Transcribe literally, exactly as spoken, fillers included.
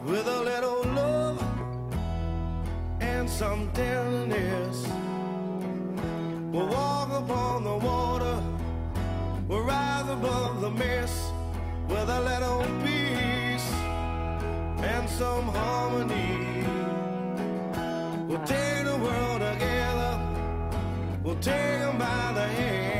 with a little love and some tenderness. We'll walk upon the water, we'll rise above the mist with a little peace and some harmony. We'll take the world together, we'll take them by the hand.